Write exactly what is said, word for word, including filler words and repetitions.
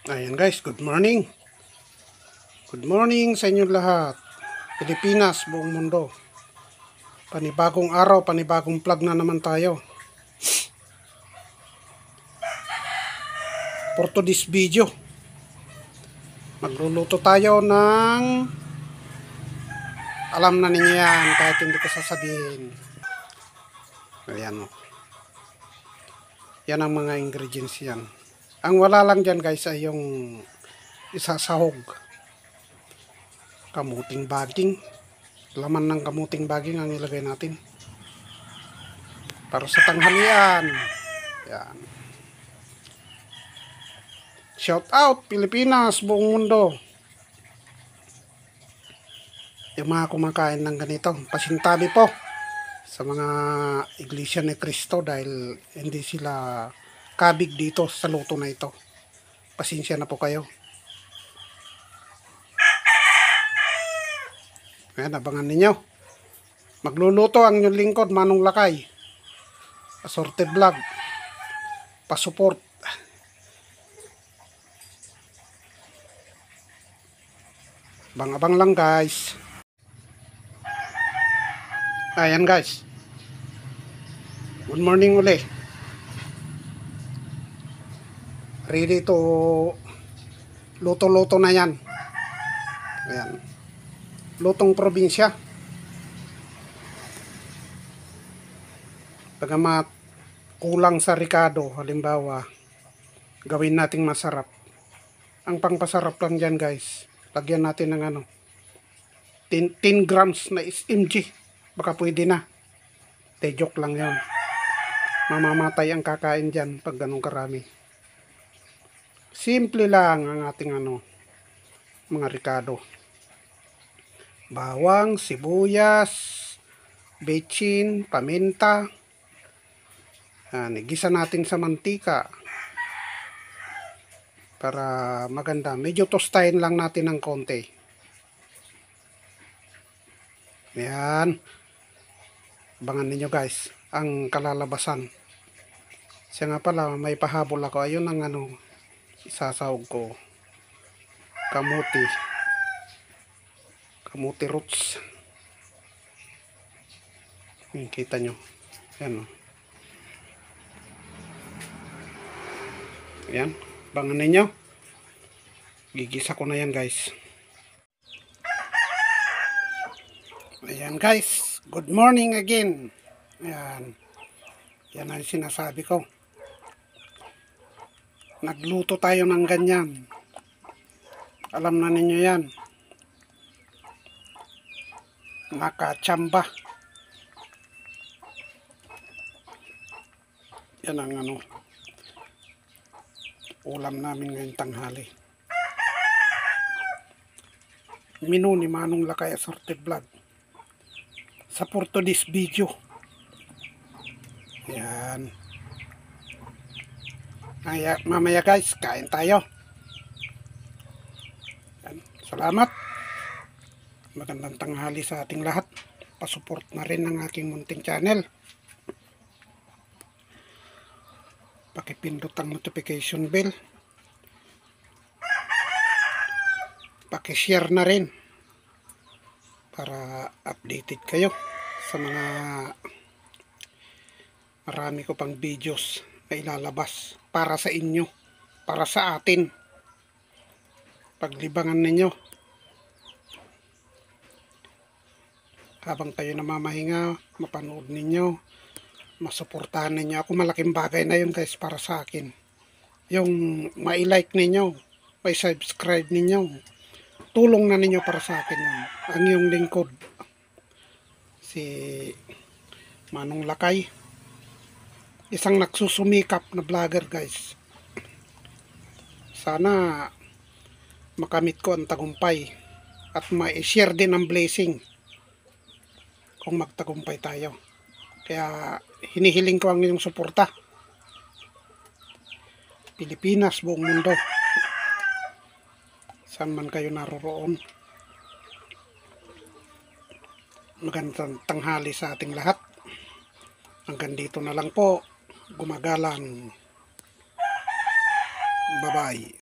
Ayan guys, good morning. Good morning sa inyong lahat. Pilipinas, buong mundo. Panibagong araw, panibagong vlog na naman tayo. For today's video, magluluto tayo ng, alam na ninyo yan kahit hindi ko sasabihin. Ayan o. Yan ang mga ingredients yan. Ang wala lang dyan guys ay yung isasahog. Kamuting baging. Laman ng kamuting baging ang ilagay natin. Para sa tanghalian. Yan. Shout out Pilipinas, buong mundo. Yung mga kumakain ng ganito, pasintabi po sa mga Iglesia ni Cristo dahil hindi sila kabig dito sa luto na ito. Pasensya na po kayo. Ayan, abangan ninyo. Magluluto ang inyong lingkod, Manong Lakay. Assorted vlog. Pasupport. Abang-abang lang guys. Ayan guys. Good morning uli. Ready to luto-luto na yan. Ayan. Lutong probinsya. Pagamat kulang sa ricado, halimbawa, gawin nating masarap. Ang pangpasarap lang dyan guys, lagyan natin ng ano, ten grams na S M G. Baka pwede na. De joke lang yun. Mamamatay ang kakain dyan pag ganun karami. Simple lang ang ating ano, mga ricado. Bawang, sibuyas, bechin, paminta. Yan, igisa natin sa mantika. Para maganda. Medyo tostahin lang natin ng konti. Yan. Abangan ninyo guys, ang kalalabasan. Siya nga pala, may pahabol ako. Ayun ang ano, isasahog ko. Kamuti. Kamuti roots. Yung kita nyo. Yan o. Yan. Abangan ninyo. Gigisa ko na yan guys. Ayan guys. Good morning again. Ayan. Yan ang sinasabi ko. Nagluto tayo ng ganyan. Alam na ninyo yan. Nakachamba. Yan ang ano, ulam namin ngayong tanghali. Menu ni Manong Lakay Assorted Vlog. Sa for today's video. Yan. Ay, mamaya guys, kain tayo. Yan. Salamat. Magandang tanghali sa ating lahat. Pasupport na rin ng aking munting channel. Pakipindot ang notification bell. Pakishare na rin para updated kayo sa mga marami ko pang videos na ilalabas para sa inyo, para sa atin. Paglibangan ninyo habang tayo namamahinga, mapanood ninyo, masuportahan ninyo ako. Malaking bagay na yun guys para sa akin. Yung ma-like ninyo, may subscribe ninyo, tulong na ninyo para sa akin yun. Ang iyong lingkod, si Manong Lakay, isang nagsusumikap na vlogger guys. Sana makamit ko ang tagumpay at ma-share din ang blessing kung magtagumpay tayo. Kaya hinihiling ko ang inyong suporta. Pilipinas, buong mundo. Saan man kayo naroroon. Magandang tanghali sa ating lahat. Hanggang dito na lang po. Gumagalang. Bye-bye.